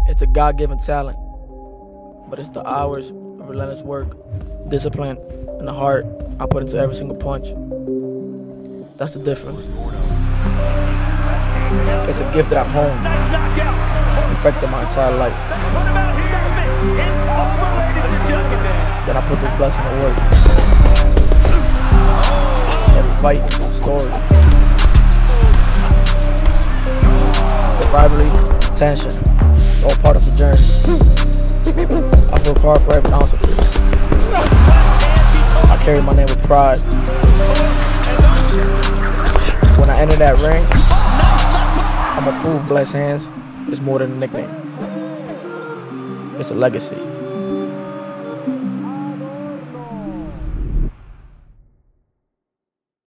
It's a God-given talent, but it's the hours of relentless work, discipline, and the heart I put into every single punch. That's the difference. It's a gift that I've honed, perfected my entire life. Then I put this blessing to work. Every fight is a story. The rivalry, tension, it's all part of the journey. I work hard for every ounce of it. I carry my name with pride. When I enter that ring, I'ma prove Blessed Hands is more than a nickname. It's a legacy.